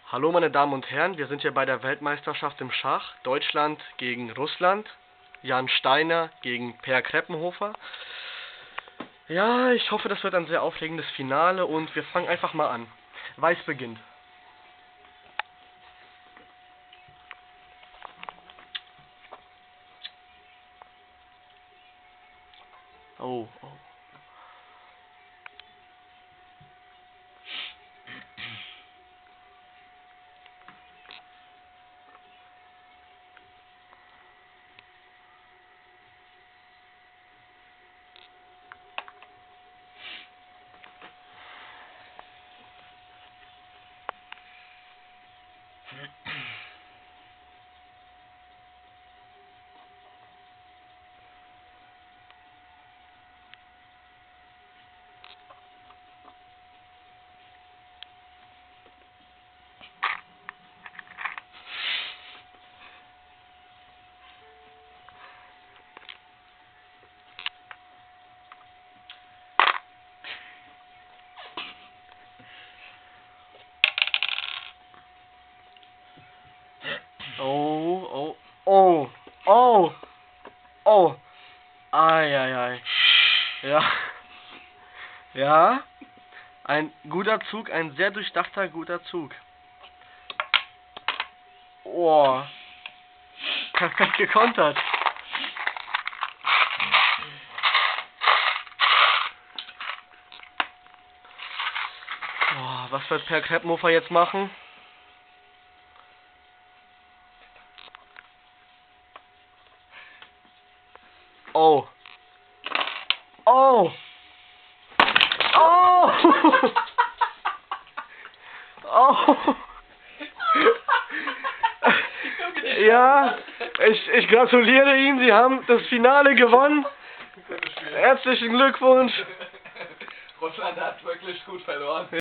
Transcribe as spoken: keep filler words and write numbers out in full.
Hallo meine Damen und Herren, wir sind hier bei der Weltmeisterschaft im Schach. Deutschland gegen Russland. Jan Steiner gegen Per Kreppenhofer. Ja, ich hoffe, das wird ein sehr aufregendes Finale und wir fangen einfach mal an. Weiß beginnt. Oh, oh. Oh, oh, oh, oh, oh, ai, ai, ai, ja, ja, ein guter Zug, ein sehr durchdachter, guter Zug. Oh, perfekt gekontert. Oh, was wird Per Kreppenhofer jetzt machen? Oh. Oh. Oh. Oh. Ja, ich, ich gratuliere Ihnen, Sie haben das Finale gewonnen. Herzlichen Glückwunsch. Russland hat wirklich gut verloren.